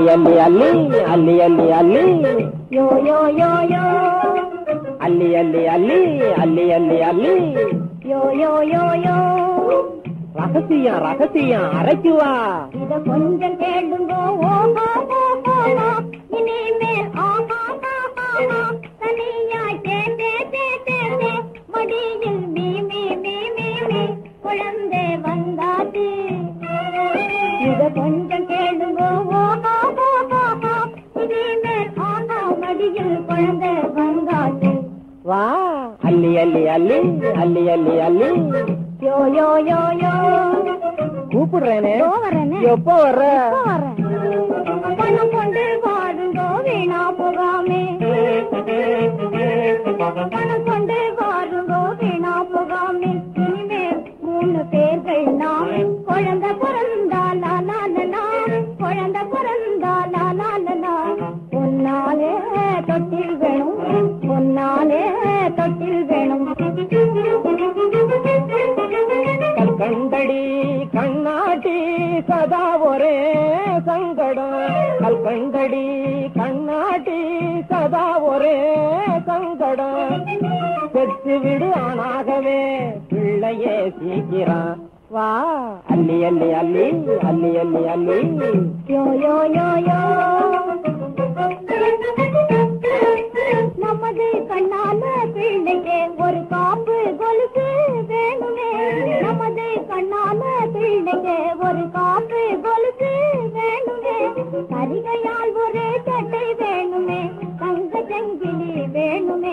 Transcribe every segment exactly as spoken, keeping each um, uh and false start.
ಅಲ್ಲಿ ಅಲ್ಲಿ ಅಲ್ಲಿ ಅಲ್ಲಿ ಅಲ್ಲಿ ಯೋ ಯೋ ಯೋ ಯೋ ಅಲ್ಲಿ ಅಲ್ಲಿ ಅಲ್ಲಿ ಅಲ್ಲಿ ಅಲ್ಲಿ ಅಲ್ಲಿ யோ யோ யோ யோ ரகசியம் ரகசியம் அரைக்குவா இத கொஞ்சம் கேளுங்கோ ஓஹோ ஓஹோ இனிமே ஆஹா ஆஹா தனியா தே தே தே தே மடியில் மீ மீ மீ மீ மீ குழந்தை வந்தாச்சு இத கொஞ்சம் கேளுங்கோ ஓஹோ ஓஹோ இனிமே ஆஹா மடியில் குழந்தை வந்தாச்சு வா ಅಲ್ಲಿ ಅಲ್ಲಿ ಅಲ್ಲಿ ಅಲ್ಲಿ ಅಲ್ಲಿ ಅಲ್ಲಿ யோ யோ யோ யோ கூப்பிடுறேனே எப்போ வர்ற பணம் கொண்டு வாருங்கோ வீணா போகாமே பணம் கொண்டு வாருங்கோ வீணா போகாமே இனிமேல் மூணு பேர்கள் நாம் குழந்தை பிறந்தா லாலா குழந்தை பிறந்தா லாலா பொன்னாலே தொட்டில் வேணும் பொன்னாலே தொட்டில் வேணும் கல்கண்டடி கண்ணாட்டி சதா ஒரே சங்கடம் கல்கண்டடி கண்ணாட்டி சதா ஒரே சங்கடம் பெற்று விடு ஆனாகவே பிள்ளையே சீக்கிரம் வா ಅಲ್ಲಿ ಅಲ್ಲಿ ಅಲ್ಲಿ ಅಲ್ಲಿ ಅಲ್ಲಿ ಅಲ್ಲಿ யோ யோ யோ யோ நமது கண்ணால பிள்ளைக்கு ஒரு காப்பு கொலுசு வேணுமே நமது கண்ணால பிள்ளைக்கு ஒரு காப்பு கொலுசு வேணுமே கரிகையால் ஒரு சட்டை வேணுமே தங்க செங்கிலி வேணுமே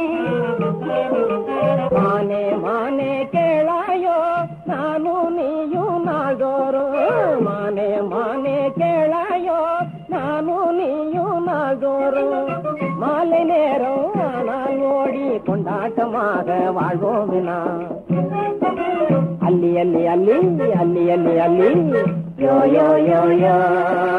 மானே மானே கேளாயோ நானு நீயும் நாள்தோறும் மானே மானே கேளாயோ நானு நீயும் நாள்தோறும் மாலை நேரம் ஆனால் ஓடி கொண்டாட்டமாக வாழ்வோம் ಅಲ್ಲಿ ಅಲ್ಲಿ ಅಲ್ಲಿ ಅಲ್ಲಿ ಅಲ್ಲಿ ಅಲ್ಲಿ ಯೋ ಯೋ ಯೋ ಯೋ